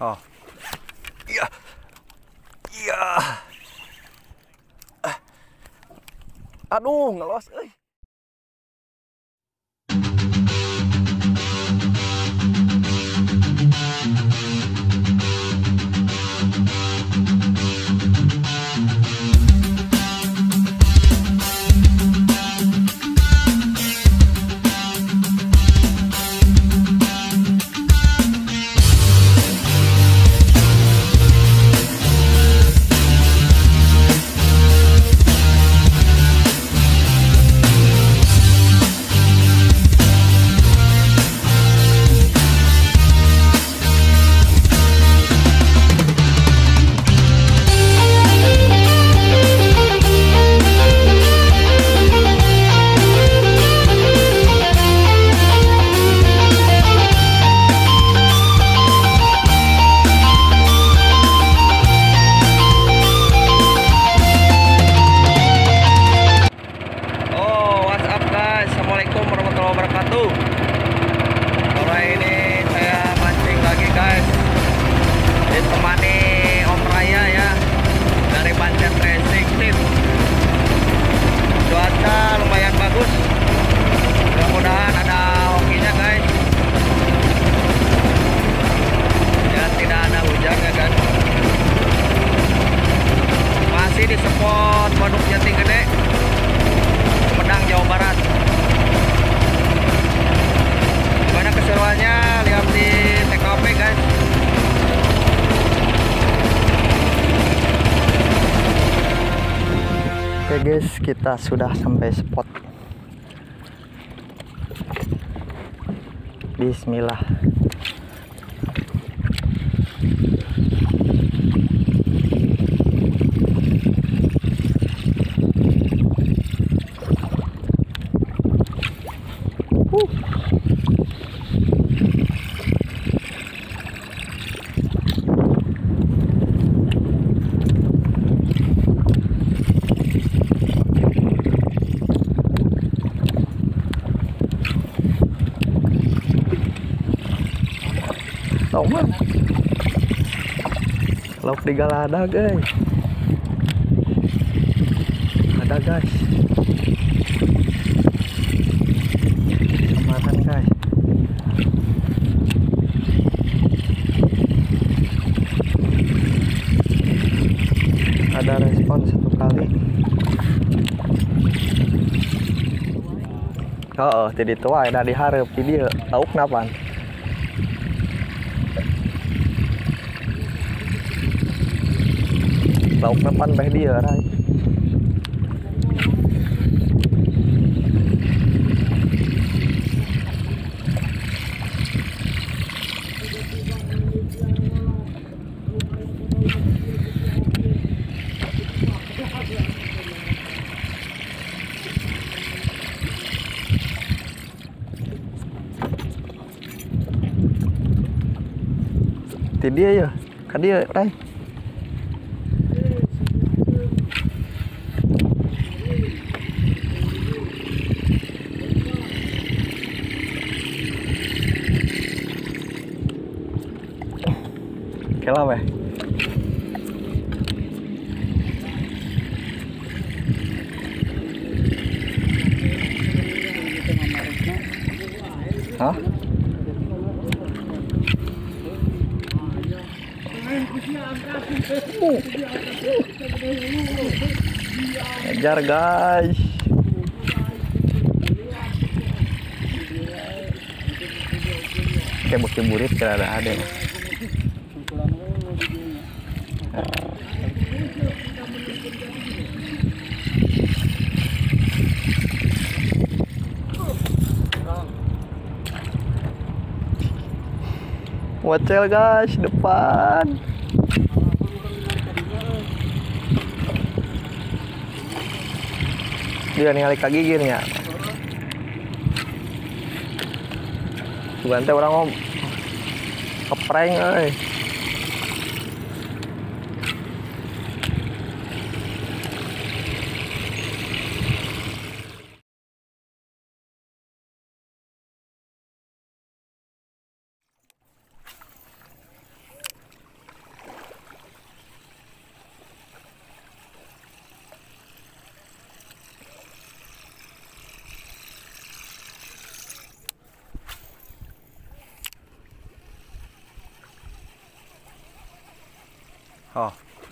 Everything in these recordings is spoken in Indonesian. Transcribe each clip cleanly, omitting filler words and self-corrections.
Oh. Iya. Iya. Aduh, ngelos euy. Sore ini saya mancing lagi guys, ditemani Om Raya ya, dari Bancet Racing Team. Cuaca lumayan bagus, mudah-mudahan ada hokinya guys, ya tidak ada hujan ya guys. Masih di spot waduk Jatigede, Sumedang, Jawa Barat. Gimana keseruannya, lihat di TKP guys. Oke guys, kita sudah sampai spot. Bismillah. Toman lauk di galada guys, ada guys, kesempatan guys. Ada respon satu kali. Oh, jadi tua ada diharap video lauk napan. Lauk napan beh dia rai. Ti dia ya, kan dia rai. Kela weh. Hah? Ajar guys. Kayak bukit burit kira ada. Wacel guys, depan. Dia ningali ka gigirnya. Bukan teh orang om keprank euy. Oh.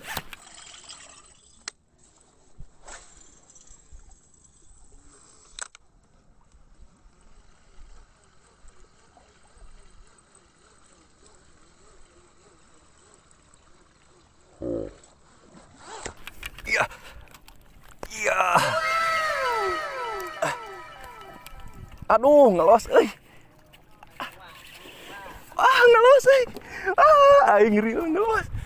Iya. Iya. Aduh, ngelos euy. Ngelos euy. Aing ngeri ngelos.